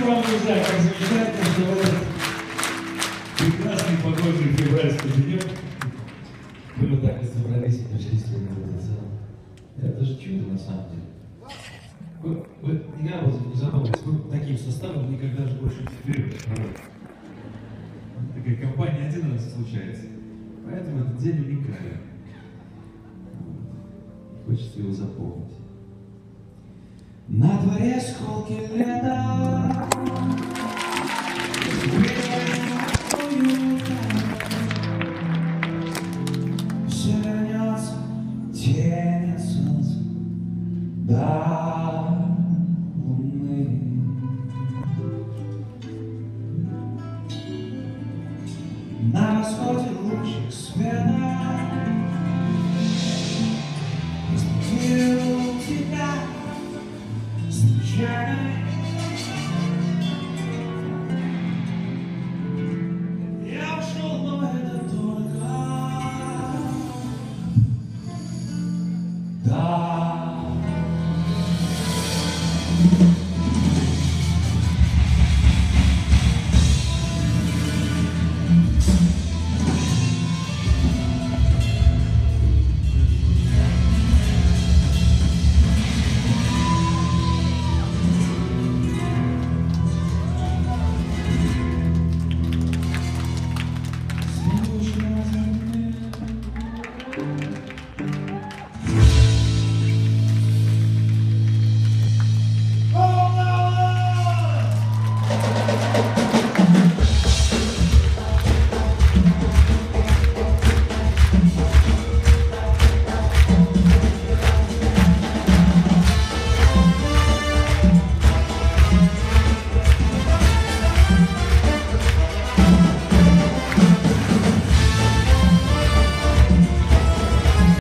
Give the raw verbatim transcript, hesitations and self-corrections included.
Спасибо вам, друзья, как замечательно, что в этот прекрасный погожий февральский денек вы вот так и собрались и пришли сегодня в этот зал. Это же чудо на самом деле. Вот, вот я вот не задумываюсь, мы таким составом никогда же больше не соберемся. Такая компания один раз случается. Поэтому этот день уникален. Хочется его запомнить. На дворе сколки лета, все вернется, тень от солнца до луны. На восходе лучик света разбудил тебя случайно. Я ушел, но это только да.